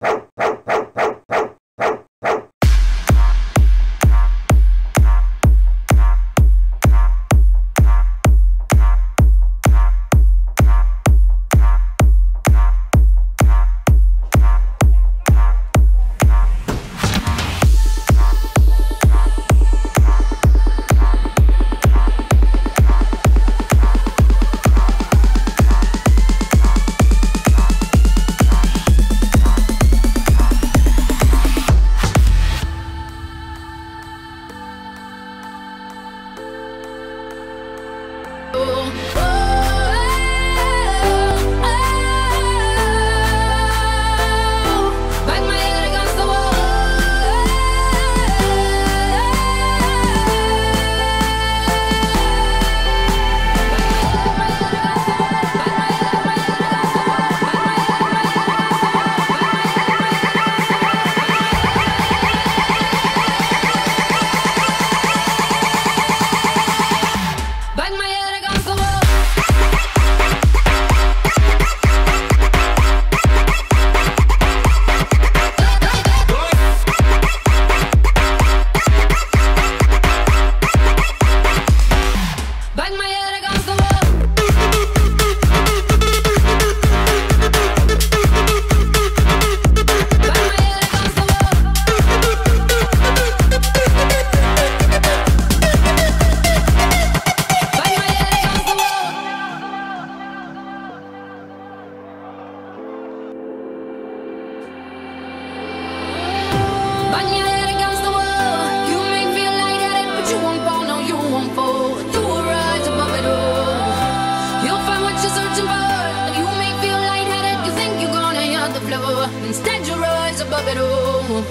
Instead you rise above it all.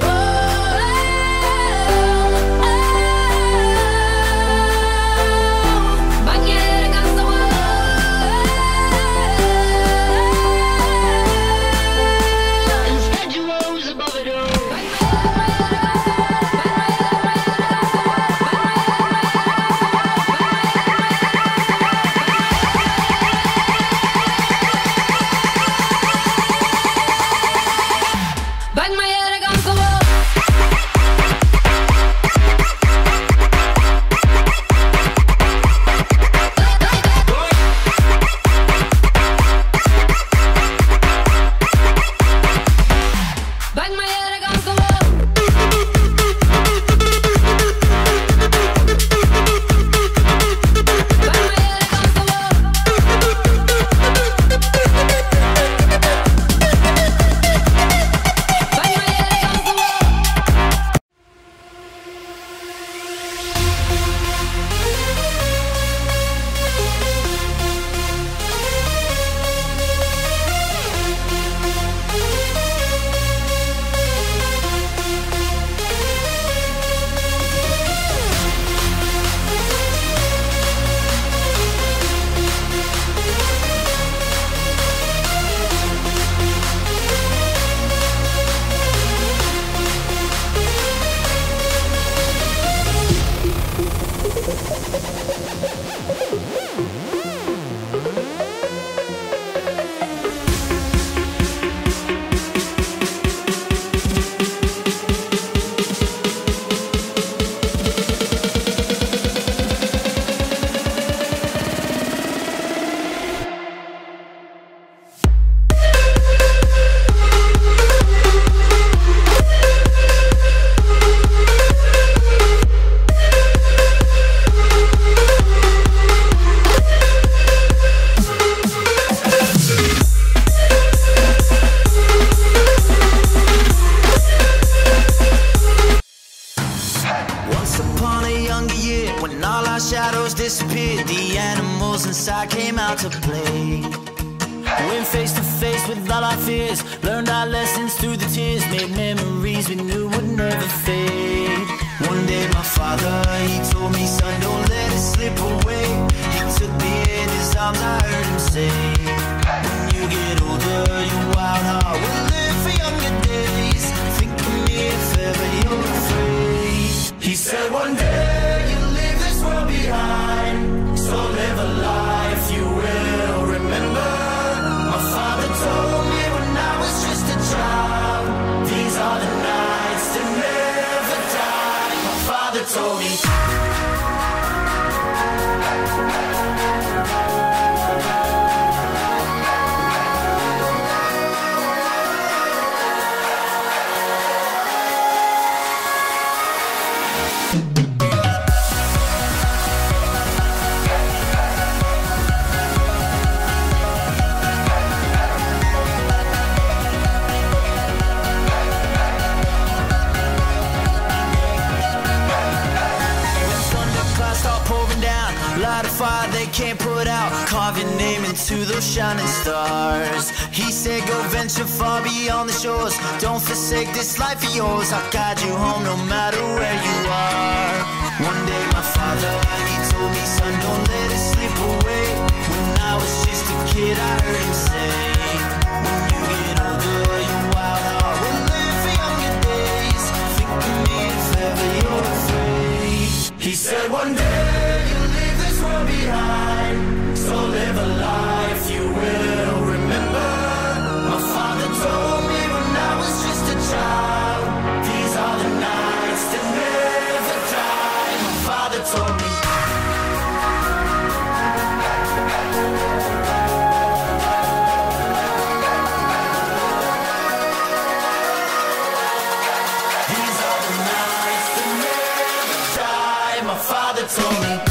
Bang your head against the wall. Instead you rose above it all. Bang my head against the wall. Bang my head against the wall. Bang my head against the wall. Bang my head against the wall. Once upon a younger year, when all our shadows disappeared, the animals inside came out to play. Went face to face with all our fears, learned our lessons through the tears, made memories we knew would never fade. One day my father, he told me, son, don't let it slip away. He took me in his arms, I heard him say, when you get older, your wild heart will live for younger days. Think of me if ever you're afraid. He said one day you'll leave this world behind, so live a life you will remember. My father told me when I was just a child, out, carve your name into those shining stars. He said go venture far beyond the shores, don't forsake this life of yours. I'll guide you home no matter where you are. One day my father, he told me, son, don't let it slip away. When I was just a kid I heard him say, when you get older your wild heart will live for younger days. Think of me if ever you're afraid. He said one day you'll leave this world behind, so live a life you will remember. My father told me when I was just a child, these are the nights that never die. My father told me. These are the nights that never die. My father told me.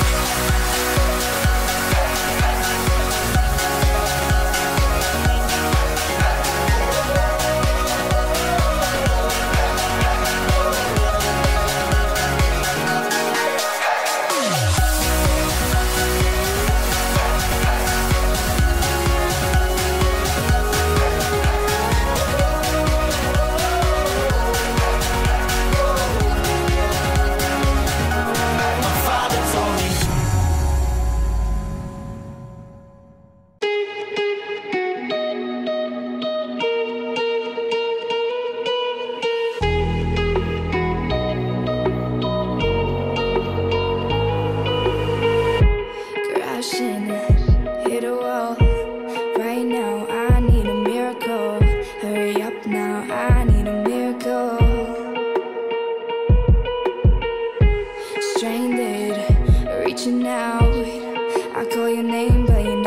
Crashing, hit a wall. Right now, I need a miracle. Hurry up now, I need a miracle. Stranded, reaching out. I call your name, but you